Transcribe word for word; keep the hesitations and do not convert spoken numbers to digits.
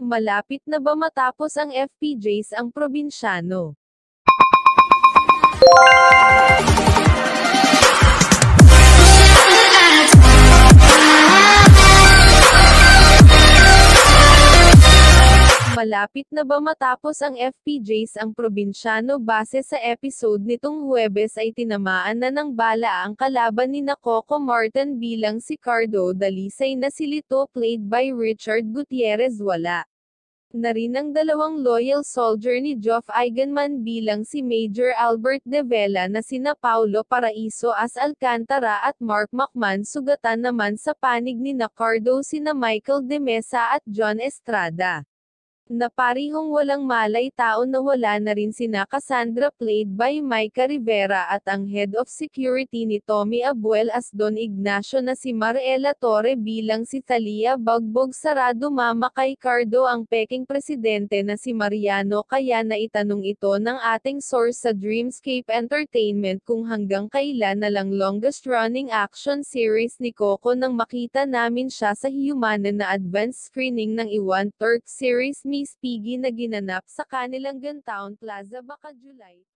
Malapit na ba matapos ang F P Js ang probinsyano? Malapit na ba matapos ang F P Js ang probinsyano? Base sa episode nitong Huwebes ay tinamaan na ng bala ang kalaban nina Coco Martin bilang si Cardo Dalisay na si Lito played by Richard Gutierrez wala na rin ang dalawang loyal soldier ni Geoff Eigenman bilang si Major Albert De Vela na sina Paulo Paraiso as Alcantara at Mark Macman. Sugatan naman sa panig nina Cardo sina Michael De Mesa at John Estrada na parihong walang malay tao na wala na rin sina Cassandra played by Maika Rivera at ang head of security ni Tommy Abuel as Don Ignacio na si Mariela Torre bilang si Thalia Bagbog. Sarado mama kay Cardo ang peking presidente na si Mariano, kaya naitanong ito ng ating source sa Dreamscape Entertainment kung hanggang kailan na lang longest running action series ni Coco nang makita namin siya sa Humanan na advanced screening ng Iwan Turk series Miss Piggy na ginanap sa kanilang Gantown Plaza Baka July.